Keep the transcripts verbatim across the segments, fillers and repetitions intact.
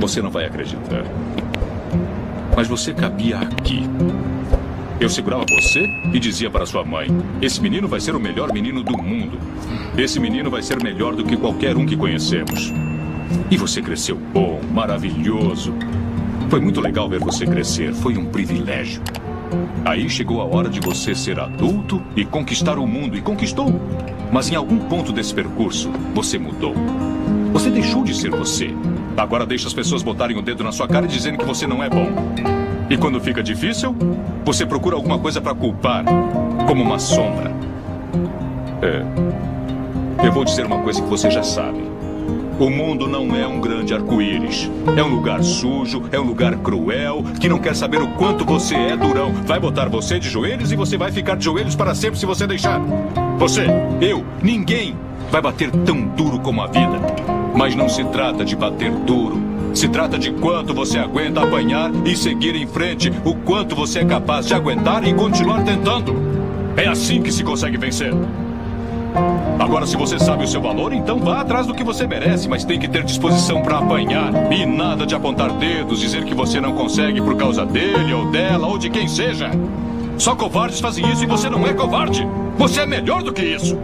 Você não vai acreditar. Mas você cabia aqui. Eu segurava você e dizia para sua mãe: esse menino vai ser o melhor menino do mundo. Esse menino vai ser melhor do que qualquer um que conhecemos. E você cresceu bom, maravilhoso. Foi muito legal ver você crescer. Foi um privilégio. Aí chegou a hora de você ser adulto e conquistar o mundo. E conquistou. Mas em algum ponto desse percurso, você mudou. Você deixou de ser você. Agora deixa as pessoas botarem o dedo na sua cara e dizendo que você não é bom. E quando fica difícil, você procura alguma coisa para culpar, como uma sombra. É. Eu vou dizer uma coisa que você já sabe. O mundo não é um grande arco-íris. É um lugar sujo, é um lugar cruel, que não quer saber o quanto você é durão. Vai botar você de joelhos e você vai ficar de joelhos para sempre se você deixar. Você, eu, ninguém vai bater tão duro como a vida. Mas não se trata de bater duro. Se trata de quanto você aguenta apanhar e seguir em frente. O quanto você é capaz de aguentar e continuar tentando. É assim que se consegue vencer. Agora, se você sabe o seu valor, então vá atrás do que você merece. Mas tem que ter disposição para apanhar. E nada de apontar dedos, dizer que você não consegue por causa dele ou dela ou de quem seja. Só covardes fazem isso e você não é covarde. Você é melhor do que isso.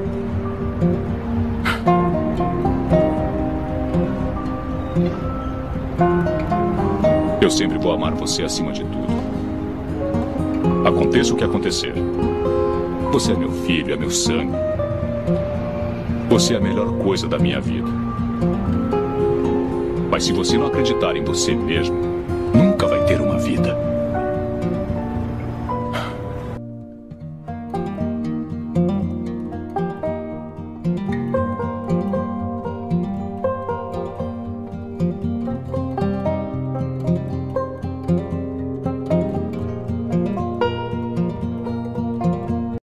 Eu sempre vou amar você acima de tudo. Aconteça o que acontecer. Você é meu filho, é meu sangue. Você é a melhor coisa da minha vida. Mas se você não acreditar em você mesmo, nunca vai ter uma vida.